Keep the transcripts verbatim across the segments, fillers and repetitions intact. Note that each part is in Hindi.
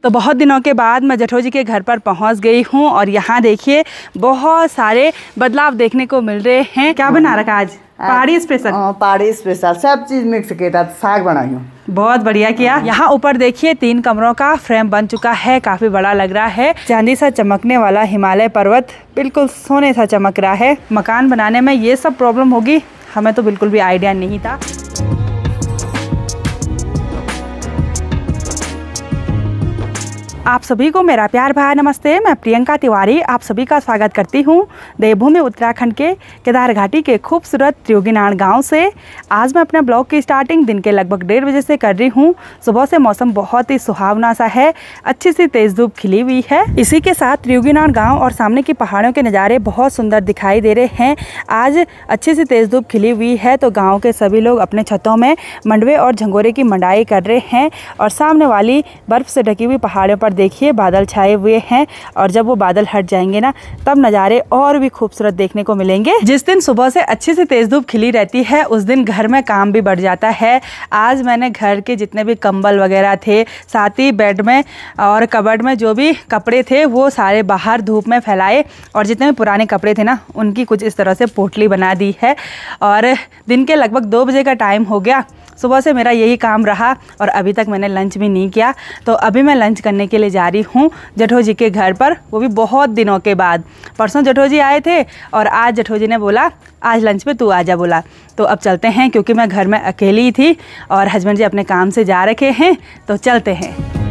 तो बहुत दिनों के बाद मैं जेठो जी के घर पर पहुंच गई हूं और यहाँ देखिए बहुत सारे बदलाव देखने को मिल रहे हैं। क्या बना रखा आज? पहाड़ी स्पेशल। पहाड़ी स्पेशल सब चीज मिक्स के साथ साग बनाई हूँ। बहुत बढ़िया किया। यहाँ ऊपर देखिए तीन कमरों का फ्रेम बन चुका है, काफी बड़ा लग रहा है। चांदी सा चमकने वाला हिमालय पर्वत बिल्कुल सोने सा चमक रहा है। मकान बनाने में ये सब प्रॉब्लम होगी, हमें तो बिल्कुल भी आइडिया नहीं था। आप सभी को मेरा प्यार भरा नमस्ते। मैं प्रियंका तिवारी आप सभी का स्वागत करती हूं देवभूमि उत्तराखंड के केदार घाटी के खूबसूरत त्रियोगीनाण गांव से। आज मैं अपने ब्लॉग की स्टार्टिंग दिन के लगभग डेढ़ बजे से कर रही हूं। सुबह से मौसम बहुत ही सुहावना सा है, अच्छी सी तेज धूप खिली हुई है। इसी के साथ त्रियोगीनाण गाँव और सामने की पहाड़ों के नज़ारे बहुत सुंदर दिखाई दे रहे हैं। आज अच्छी सी तेज धूप खिली हुई है तो गाँव के सभी लोग अपने छतों में मंडवे और झंगोरे की मंडाई कर रहे हैं और सामने वाली बर्फ से ढकी हुई पहाड़ों पर देखिए बादल छाए हुए हैं और जब वो बादल हट जाएंगे ना तब नज़ारे और भी खूबसूरत देखने को मिलेंगे। जिस दिन सुबह से अच्छी सी तेज धूप खिली रहती है उस दिन घर में काम भी बढ़ जाता है। आज मैंने घर के जितने भी कंबल वगैरह थे, साथ ही बेड में और कबर्ड में जो भी कपड़े थे वो सारे बाहर धूप में फैलाए और जितने भी पुराने कपड़े थे ना उनकी कुछ इस तरह से पोटली बना दी है। और दिन के लगभग दो बजे का टाइम हो गया। सुबह से मेरा यही काम रहा और अभी तक मैंने लंच भी नहीं किया। तो अभी मैं लंच करने के लिए जा रही हूँ जेठो जी के घर पर, वो भी बहुत दिनों के बाद। परसों जेठो जी आए थे और आज जेठो जी ने बोला आज लंच पे तू आजा बोला। तो अब चलते हैं क्योंकि मैं घर में अकेली थी और हस्बैंड जी अपने काम से जा रखे हैं, तो चलते हैं।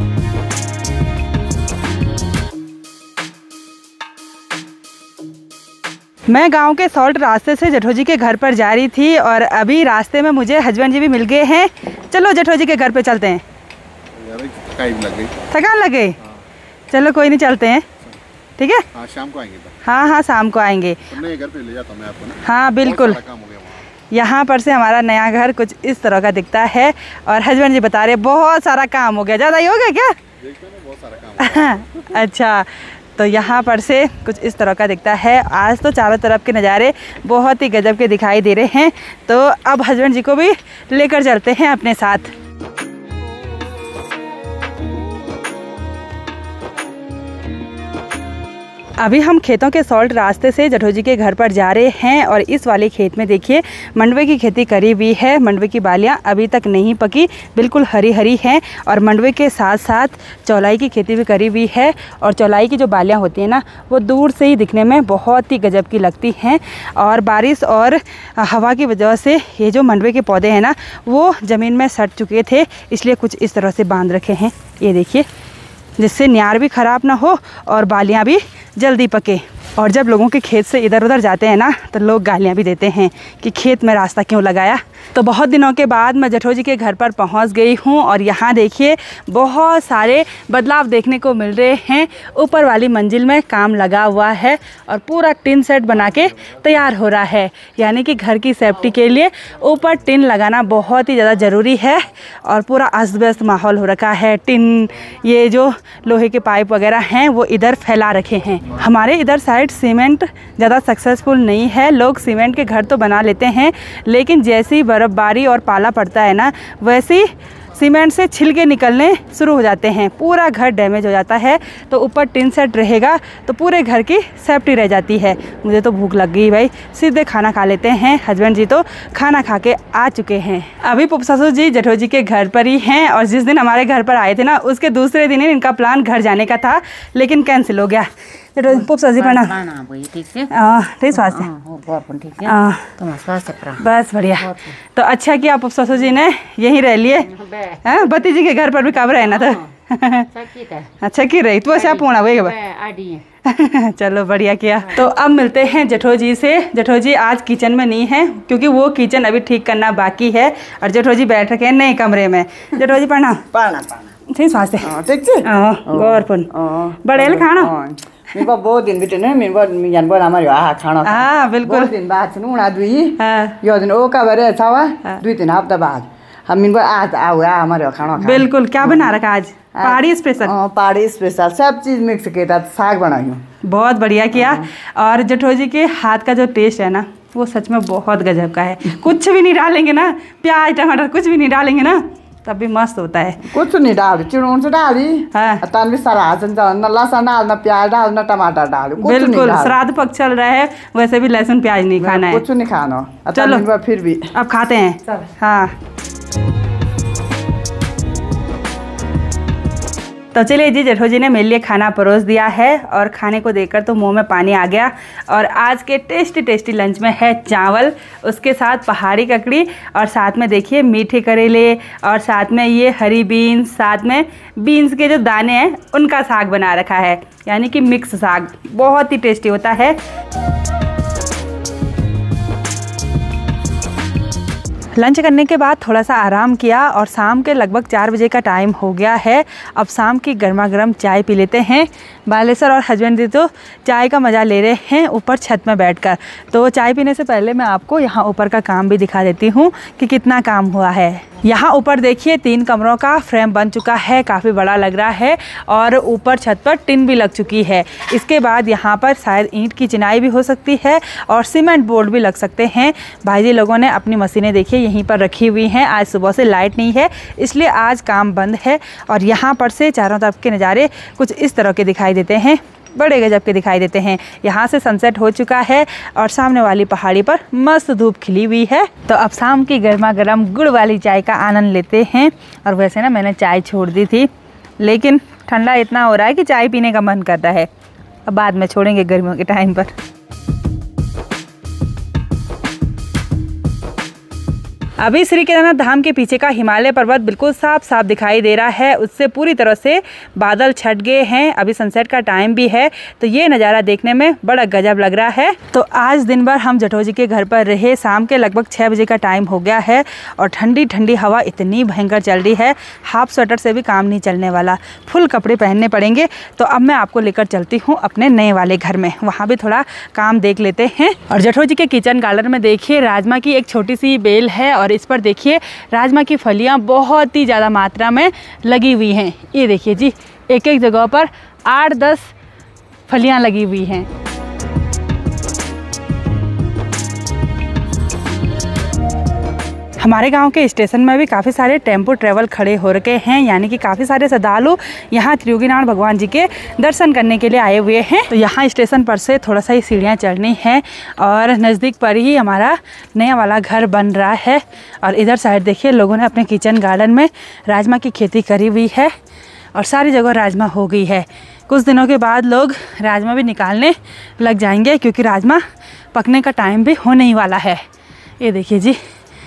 मैं गांव के सॉल्ट रास्ते से जेठो जी के घर पर जा रही थी और अभी रास्ते में मुझे हस्बैंड जी भी मिल गए हैं। चलो जेठो जी के घर पे चलते हैं। लग गई थकान लग गई? हाँ। चलो कोई नहीं, चलते हैं, ठीक है। हाँ, शाम को आएंगे। हाँ हाँ शाम को आएंगे। तो नए घर पे ले जाता हूं मैं आपको ना। हाँ बिल्कुल। यहाँ पर से हमारा नया घर कुछ इस तरह का दिखता है और हस्बैंड जी बता रहे बहुत सारा काम हो गया। ज़्यादा ही हो गया क्या? देखते हैं, बहुत सारा काम। अच्छा, तो यहाँ पर से कुछ इस तरह का दिखता है। आज तो चारों तरफ के नज़ारे बहुत ही गजब के दिखाई दे रहे हैं। तो अब हस्बैंड जी को भी लेकर चलते हैं अपने साथ। अभी हम खेतों के सॉल्ट रास्ते से जेठो जी के घर पर जा रहे हैं और इस वाले खेत में देखिए मंडवे की खेती करी हुई है। मंडवे की बालियां अभी तक नहीं पकी, बिल्कुल हरी हरी हैं और मंडवे के साथ साथ चौलाई की खेती भी करी हुई है। और चौलाई की जो बालियां होती हैं ना वो दूर से ही दिखने में बहुत ही गजब की लगती हैं और बारिश और हवा की वजह से ये जो मंडवे के पौधे हैं ना वो ज़मीन में सट चुके थे, इसलिए कुछ इस तरह से बांध रखे हैं। ये देखिए, जिससे न्यार भी ख़राब ना हो और बालियां भी जल्दी पके। और जब लोगों के खेत से इधर उधर जाते हैं ना तो लोग गालियाँ भी देते हैं कि खेत में रास्ता क्यों लगाया। तो बहुत दिनों के बाद मैं जेठो जी के घर पर पहुंच गई हूं और यहाँ देखिए बहुत सारे बदलाव देखने को मिल रहे हैं। ऊपर वाली मंजिल में काम लगा हुआ है और पूरा टिन सेट बना के तैयार हो रहा है, यानी कि घर की सेफ्टी के लिए ऊपर टिन लगाना बहुत ही ज़्यादा ज़रूरी है। और पूरा अस्त व्यस्त माहौल हो रखा है। टिन, ये जो लोहे के पाइप वगैरह हैं वो इधर फैला रखे हैं। हमारे इधर साइड सीमेंट ज़्यादा सक्सेसफुल नहीं है। लोग सीमेंट के घर तो बना लेते हैं लेकिन जैसी बर्फ़बारी और पाला पड़ता है ना वैसे ही सीमेंट से छिलके निकलने शुरू हो जाते हैं, पूरा घर डैमेज हो जाता है। तो ऊपर टिन सेट रहेगा तो पूरे घर की सेफ्टी रह जाती है। मुझे तो भूख लग गई भाई, सीधे खाना खा लेते हैं। हस्बैंड जी तो खाना खा के आ चुके हैं। अभी पुप ससुर जी जेठो जी के घर पर ही हैं और जिस दिन हमारे घर पर आए थे ना उसके दूसरे दिन ही इनका प्लान घर जाने का था लेकिन कैंसिल हो गया। पुप ससुर जी प्रणाम। ठीक स्वास्थ्य? बस बढ़िया। तो अच्छा किया पुप ससुर जी ने यहीं रह लिए। भतीजी के घर पर भी कब रहना था? अच्छा की रही तू अच्छा पूना वही। चलो बढ़िया किया। तो अब मिलते हैं जेठो जी से। जेठो जी आज किचन में नहीं है क्योंकि वो किचन अभी ठीक करना बाकी है और जेठो जी बैठ रखे हैं नए कमरे में। जेठो जी प्रणाम। ठीक स्वास्थ्य? गौरपुन बड़े खाना मेरे को बहुत दिन बिटे ने मेरे को यान बोला हमारे आ खाना। हाँ बिल्कुल। बहुत दिन बाद सुनू ना दुई। हाँ। यो दिन ओ का बारे छावा दुई तीन हफ्ता बाद हम मेरे को आज आओ आ हमारे खाना। बिल्कुल। क्या बना रखा आज? पहाड़ी स्पेशल। पहाड़ी स्पेशल सब चीज मिक्स के साथ साग बनाई हूँ। बहुत बढ़िया किया। और जेठो जी के हाथ का जो टेस्ट है ना वो सच में बहुत गजब का है। कुछ भी नहीं डालेंगे ना, प्याज टमाटर कुछ भी नहीं डालेंगे ना तब भी मस्त होता है। कुछ नहीं डाल, चिड़ून से डाली हाँ। तन भी सारा न लहसुन डाल, न प्याज डाल, न टमाटर डाल। बिल्कुल श्राद्ध पक्ष चल रहा है, वैसे भी लहसुन प्याज नहीं खाना है, कुछ नहीं खाना। चलो फिर भी अब खाते हैं। हाँ तो चलिए जी, जेठो जी ने मेरे लिए खाना परोस दिया है और खाने को देखकर तो मुंह में पानी आ गया। और आज के टेस्टी टेस्टी लंच में है चावल, उसके साथ पहाड़ी ककड़ी और साथ में देखिए मीठे करेले और साथ में ये हरी बीन्स, साथ में बीन्स के जो दाने हैं उनका साग बना रखा है, यानी कि मिक्स साग, बहुत ही टेस्टी होता है। लंच करने के बाद थोड़ा सा आराम किया और शाम के लगभग चार बजे का टाइम हो गया है। अब शाम की गर्मा गर्म चाय पी लेते हैं। बालेश्वर और हस्बैंड जी तो चाय का मज़ा ले रहे हैं ऊपर छत में बैठकर। तो चाय पीने से पहले मैं आपको यहाँ ऊपर का काम भी दिखा देती हूँ कि कितना काम हुआ है। यहाँ ऊपर देखिए तीन कमरों का फ्रेम बन चुका है, काफ़ी बड़ा लग रहा है और ऊपर छत पर टिन भी लग चुकी है। इसके बाद यहाँ पर शायद ईंट की चिनाई भी हो सकती है और सीमेंट बोर्ड भी लग सकते हैं। भाई जी लोगों ने अपनी मशीनें देखिए यहीं पर रखी हुई हैं। आज सुबह से लाइट नहीं है इसलिए आज काम बंद है। और यहाँ पर से चारों तरफ के नज़ारे कुछ इस तरह के दिखाई देते हैं, बड़े गजब के दिखाई देते हैं। यहाँ से सनसेट हो चुका है और सामने वाली पहाड़ी पर मस्त धूप खिली हुई है। तो अब शाम की गर्मा गर्म गुड़ वाली चाय का आनंद लेते हैं। और वैसे ना मैंने चाय छोड़ दी थी, लेकिन ठंडा इतना हो रहा है कि चाय पीने का मन करता है। अब बाद में छोड़ेंगे गर्मियों के टाइम पर। अभी श्री केदारनाथ धाम के पीछे का हिमालय पर्वत बिल्कुल साफ साफ दिखाई दे रहा है, उससे पूरी तरह से बादल छट गए हैं। अभी सनसेट का टाइम भी है तो ये नज़ारा देखने में बड़ा गजब लग रहा है। तो आज दिन भर हम जेठो जी के घर पर रहे। शाम के लगभग छः बजे का टाइम हो गया है और ठंडी ठंडी हवा इतनी भयंकर चल रही है, हाफ स्वेटर से भी काम नहीं चलने वाला, फुल कपड़े पहनने पड़ेंगे। तो अब मैं आपको लेकर चलती हूँ अपने नए वाले घर में, वहाँ भी थोड़ा काम देख लेते हैं। और जेठो जी के किचन गार्डन में देखिए राजमा की एक छोटी सी बेल है और इस पर देखिए राजमा की फलियां बहुत ही ज़्यादा मात्रा में लगी हुई हैं। ये देखिए जी, एक एक जगह पर आठ दस फलियां लगी हुई हैं। हमारे गांव के स्टेशन में भी काफ़ी सारे टेम्पो ट्रैवल खड़े हो रखे हैं, यानी कि काफ़ी सारे श्रद्धालु यहाँ त्रियोगीनाथ भगवान जी के दर्शन करने के लिए आए हुए हैं। तो यहाँ स्टेशन पर से थोड़ा सा ही सीढ़ियाँ चढ़नी है और नज़दीक पर ही हमारा नया वाला घर बन रहा है। और इधर साइड देखिए लोगों ने अपने किचन गार्डन में राजमा की खेती करी हुई है और सारी जगह राजमा हो गई है। कुछ दिनों के बाद लोग राजमा भी निकालने लग जाएंगे क्योंकि राजमा पकने का टाइम भी होने ही वाला है। ये देखिए जी,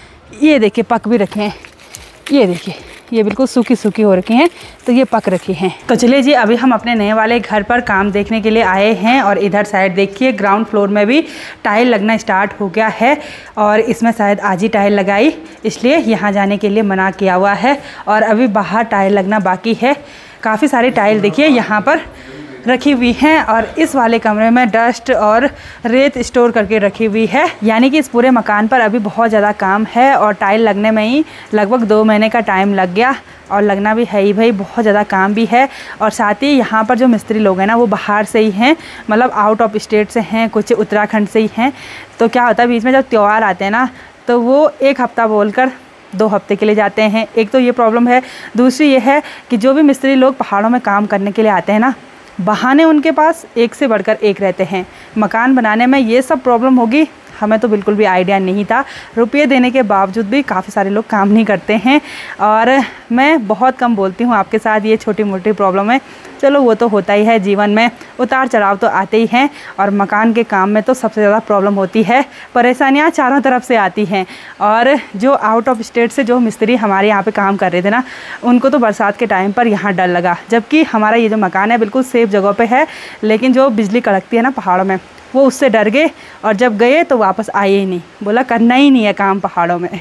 ये देखिए पक भी रखे हैं, ये देखिए ये बिल्कुल सूखी सूखी हो रखी हैं, तो ये पक रखी हैं। तो चलिए जी, अभी हम अपने नए वाले घर पर काम देखने के लिए आए हैं और इधर साइड देखिए ग्राउंड फ्लोर में भी टाइल लगना स्टार्ट हो गया है और इसमें शायद आज ही टाइल लगाई, इसलिए यहाँ जाने के लिए मना किया हुआ है। और अभी बाहर टाइल लगना बाकी है। काफ़ी सारी टाइल देखिए यहाँ पर रखी हुई हैं और इस वाले कमरे में डस्ट और रेत स्टोर करके रखी हुई है, यानी कि इस पूरे मकान पर अभी बहुत ज़्यादा काम है और टाइल लगने में ही लगभग दो महीने का टाइम लग गया और लगना भी है ही भाई, बहुत ज़्यादा काम भी है। और साथ ही यहाँ पर जो मिस्त्री लोग हैं ना वो बाहर से ही हैं, मतलब आउट ऑफ स्टेट से हैं, कुछ उत्तराखंड से ही हैं। तो क्या होता है बीच में जब त्यौहार आते हैं ना तो वो एक हफ़्ता बोलकर दो हफ्ते के लिए जाते हैं। एक तो ये प्रॉब्लम है, दूसरी ये है कि जो भी मिस्त्री लोग पहाड़ों में काम करने के लिए आते हैं ना, बहाने उनके पास एक से बढ़कर एक रहते हैं। मकान बनाने में ये सब प्रॉब्लम होगी, हमें तो बिल्कुल भी आइडिया नहीं था। रुपये देने के बावजूद भी काफ़ी सारे लोग काम नहीं करते हैं और मैं बहुत कम बोलती हूँ आपके साथ, ये छोटी मोटी प्रॉब्लम है, चलो वो तो होता ही है जीवन में, उतार चढ़ाव तो आते ही हैं। और मकान के काम में तो सबसे ज़्यादा प्रॉब्लम होती है, परेशानियाँ चारों तरफ से आती हैं। और जो आउट ऑफ स्टेट से जो मिस्त्री हमारे यहाँ पे काम कर रहे थे ना, उनको तो बरसात के टाइम पर यहाँ डर लगा, जबकि हमारा ये जो मकान है बिल्कुल सेफ़ जगह पे है, लेकिन जो बिजली कड़कती है ना पहाड़ों में, वो उससे डर गए और जब गए तो वापस आए ही नहीं, बोला करना ही नहीं है काम पहाड़ों में।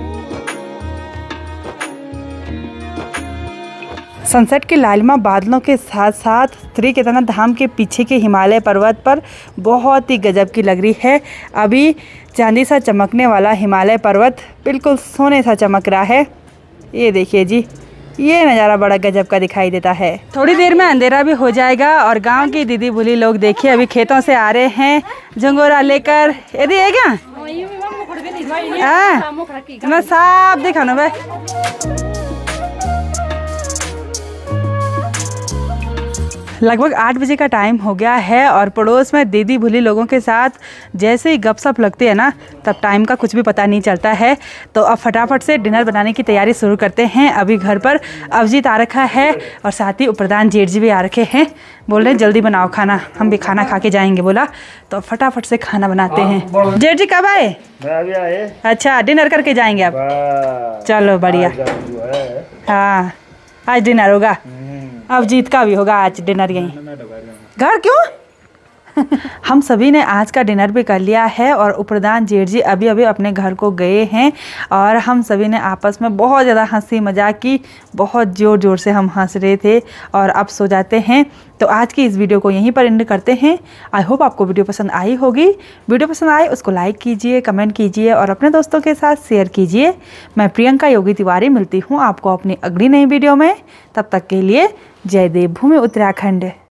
सनसेट के लालिमा बादलों के साथ साथ श्री केदारनाथ धाम के पीछे के हिमालय पर्वत पर बहुत ही गजब की लग रही है। अभी चांदी सा चमकने वाला हिमालय पर्वत बिल्कुल सोने सा चमक रहा है। ये देखिए जी, ये नज़ारा बड़ा गजब का दिखाई देता है। थोड़ी देर में अंधेरा भी हो जाएगा और गांव की दीदी बुली लोग देखिए अभी खेतों से आ रहे हैं झंगोरा लेकर। यदि है क्या हाँ मैं साफ दिखाना भाई। लगभग आठ बजे का टाइम हो गया है और पड़ोस में दीदी भूली लोगों के साथ जैसे ही गपशप लगती है ना तब टाइम का कुछ भी पता नहीं चलता है। तो अब फटाफट से डिनर बनाने की तैयारी शुरू करते हैं। अभी घर पर अभिजीत आ रखा है और साथ ही उपप्रधान जेठ जी भी आ रखे हैं। बोल रहे हैं जल्दी बनाओ खाना, हम भी खाना खा के जाएंगे। बोला तो फटाफट से खाना बनाते हैं। जेठ जी कब आए? अच्छा, डिनर करके जाएंगे अब। चलो बढ़िया। हाँ, आज डिनर होगा। अब जीत का भी होगा आज डिनर यहीं। घर क्यों? हम सभी ने आज का डिनर भी कर लिया है और उपप्रधान जेठ जी अभी अभी अपने घर को गए हैं और हम सभी ने आपस में बहुत ज़्यादा हंसी मजाक की। बहुत ज़ोर ज़ोर से हम हंस रहे थे और अब सो जाते हैं। तो आज की इस वीडियो को यहीं पर एंड करते हैं। आई होप आपको वीडियो पसंद आई होगी। वीडियो पसंद आए उसको लाइक कीजिए, कमेंट कीजिए और अपने दोस्तों के साथ शेयर कीजिए। मैं प्रियंका योगी तिवारी मिलती हूँ आपको अपनी अगली नई वीडियो में। तब तक के लिए जय देवभूमि उत्तराखंड।